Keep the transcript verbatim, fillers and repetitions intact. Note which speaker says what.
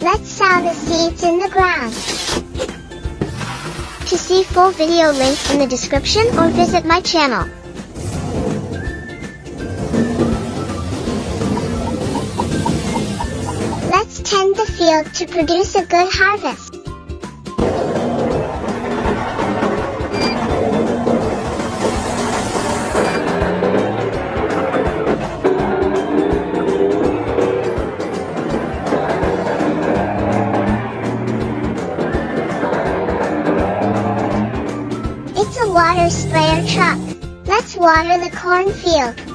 Speaker 1: Let's sow the seeds in the ground. To see full video, link in the description or visit my channel. Let's tend the field to produce a good harvest. It's a water sprayer truck. Let's water the cornfield.